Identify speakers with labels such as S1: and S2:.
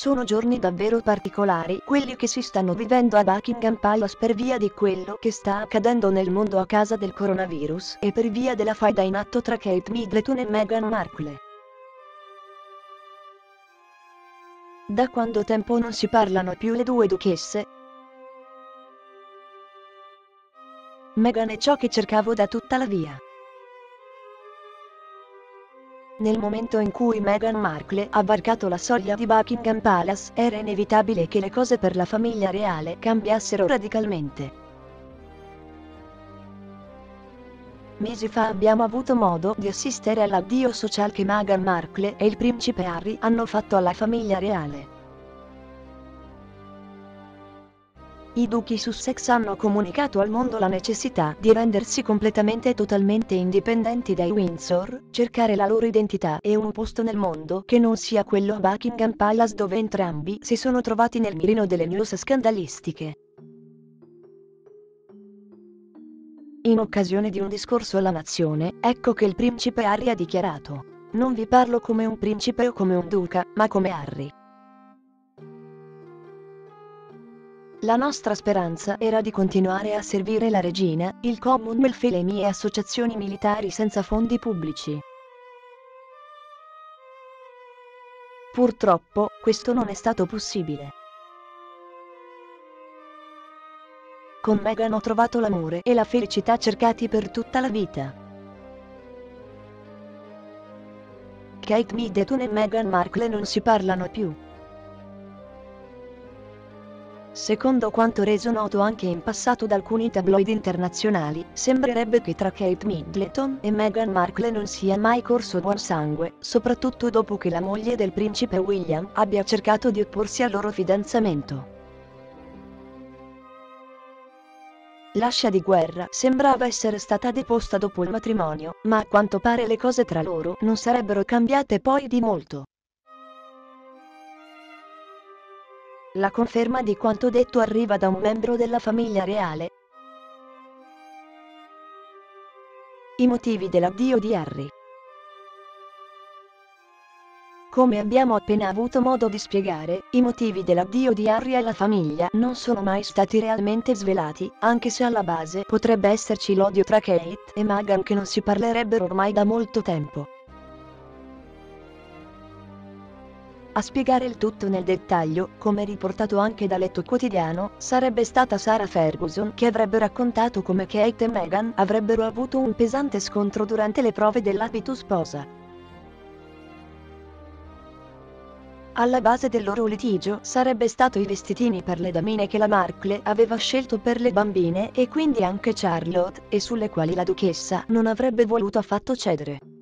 S1: Sono giorni davvero particolari quelli che si stanno vivendo a Buckingham Palace per via di quello che sta accadendo nel mondo a causa del coronavirus e per via della faida in atto tra Kate Middleton e Meghan Markle. Da quanto tempo non si parlano più le due duchesse? Meghan è ciò che cercavo da tutta la via. Nel momento in cui Meghan Markle ha varcato la soglia di Buckingham Palace, era inevitabile che le cose per la famiglia reale cambiassero radicalmente. Mesi fa abbiamo avuto modo di assistere all'addio social che Meghan Markle e il principe Harry hanno fatto alla famiglia reale. I duchi Sussex hanno comunicato al mondo la necessità di rendersi completamente e totalmente indipendenti dai Windsor, cercare la loro identità e un posto nel mondo che non sia quello a Buckingham Palace, dove entrambi si sono trovati nel mirino delle news scandalistiche. In occasione di un discorso alla nazione, ecco che il principe Harry ha dichiarato: "Non vi parlo come un principe o come un duca, ma come Harry. La nostra speranza era di continuare a servire la regina, il Commonwealth e le mie associazioni militari senza fondi pubblici. Purtroppo, questo non è stato possibile. Con Meghan ho trovato l'amore e la felicità cercati per tutta la vita. Kate Middleton e Meghan Markle non si parlano più. Secondo quanto reso noto anche in passato da alcuni tabloid internazionali, sembrerebbe che tra Kate Middleton e Meghan Markle non sia mai corso buon sangue, soprattutto dopo che la moglie del principe William abbia cercato di opporsi al loro fidanzamento. L'ascia di guerra sembrava essere stata deposta dopo il matrimonio, ma a quanto pare le cose tra loro non sarebbero cambiate poi di molto. La conferma di quanto detto arriva da un membro della famiglia reale. I motivi dell'addio di Harry. Come abbiamo appena avuto modo di spiegare, i motivi dell'addio di Harry alla famiglia non sono mai stati realmente svelati, anche se alla base potrebbe esserci l'odio tra Kate e Meghan, che non si parlerebbero ormai da molto tempo. A spiegare il tutto nel dettaglio, come riportato anche da Letto Quotidiano, sarebbe stata Sarah Ferguson, che avrebbe raccontato come Kate e Meghan avrebbero avuto un pesante scontro durante le prove dell'abito sposa. Alla base del loro litigio sarebbe stato i vestitini per le damine che la Markle aveva scelto per le bambine e quindi anche Charlotte, e sulle quali la duchessa non avrebbe voluto affatto cedere.